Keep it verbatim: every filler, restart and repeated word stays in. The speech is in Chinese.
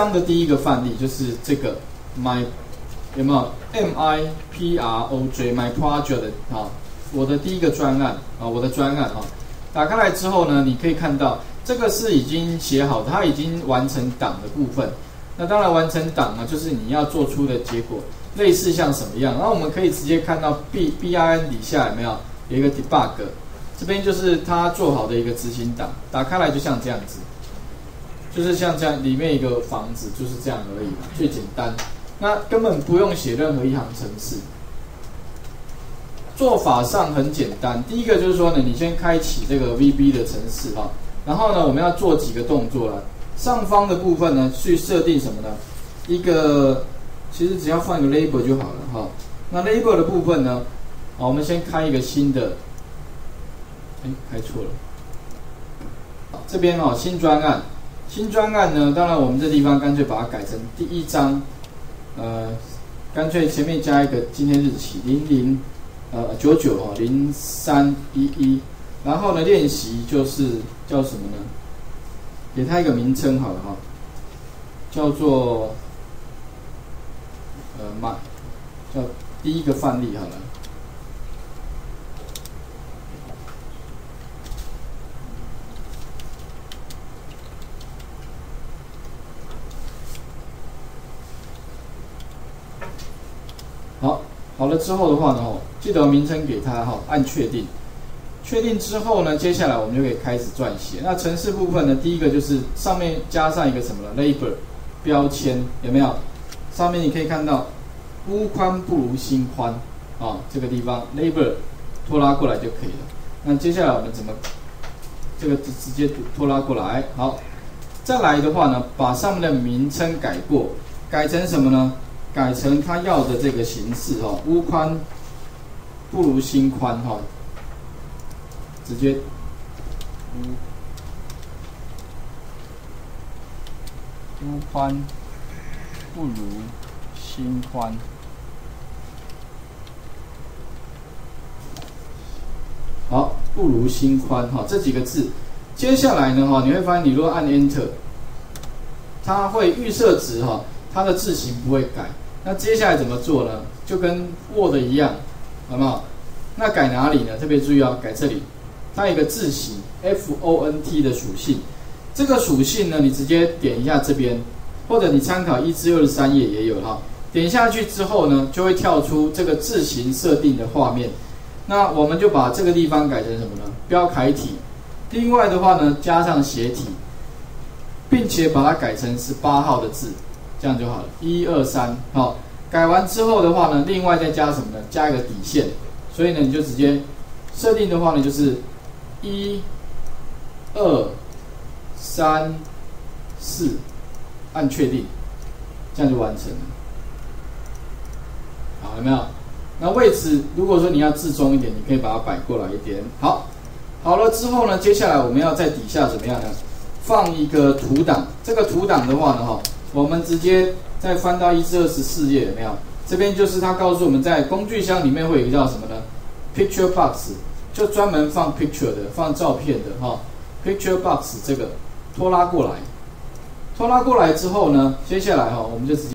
章的第一个范例就是这个 my 有没有 M I P R O J my project 啊，我的第一个专案啊，我的专案啊，打开来之后呢，你可以看到这个是已经写好的，它已经完成档的部分。那当然完成档呢，就是你要做出的结果，类似像什么样？然后我们可以直接看到 B B I N 底下有没有有一个 debug， 这边就是它做好的一个执行档，打开来就像这样子。就是像这样，里面一个房子就是这样而已嘛，最简单。那根本不用写任何一行程式，做法上很简单。第一个就是说呢，你先开启这个 V B 的程式哈，然后呢，我们要做几个动作了。上方的部分呢，去设定什么呢？一个其实只要放一个 label 就好了哈。那 label 的部分呢，好，我们先开一个新的，哎，开错了。这边哦，新专案。新专案呢，当然我们这地方干脆把它改成第一章，呃，干脆前面加一个今天日期零零呃九九哦零三一一，然后呢练习就是叫什么呢？给它一个名称好了哈，叫做呃嘛，叫第一个范例好了。好，好了之后的话呢，记得名称给它哈，按确定。确定之后呢，接下来我们就可以开始撰写。那程式部分呢，第一个就是上面加上一个什么呢 ？label 标签有没有？上面你可以看到屋宽不如心宽啊，这个地方 label 拖拉过来就可以了。那接下来我们怎么这个直直接拖拉过来？好，再来的话呢，把上面的名称改过，改成什么呢？改成他要的这个形式哈，屋宽不如心宽哈，直接屋屋宽不如心宽。好，不如心宽哈，这几个字。接下来呢哈，你会发现你如果按 Enter， 它会预设值哈，它的字形不会改。那接下来怎么做呢？就跟 Word 一样，好不好？那改哪里呢？特别注意哦，改这里，它有一个字形 font 的属性。这个属性呢，你直接点一下这边，或者你参考一至二十三页也有哈。点下去之后呢，就会跳出这个字形设定的画面。那我们就把这个地方改成什么呢？标楷体。另外的话呢，加上斜体，并且把它改成十八号的字。这样就好了，一二三，好，改完之后的话呢，另外再加什么呢？加一个底线，所以呢，你就直接设定的话呢，就是一、二、三、四，按确定，这样就完成了。好，有没有？那位置如果说你要置中一点，你可以把它摆过来一点。好，好了之后呢，接下来我们要在底下怎么样呢？放一个图档，这个图档的话呢，哈。我们直接再翻到一至二十四页，有没有？这边就是它告诉我们在工具箱里面会有一个叫什么呢 ？Picture Box， 就专门放 picture 的，放照片的哈。Picture Box 这个拖拉过来，拖拉过来之后呢，接下来哈，我们就直接。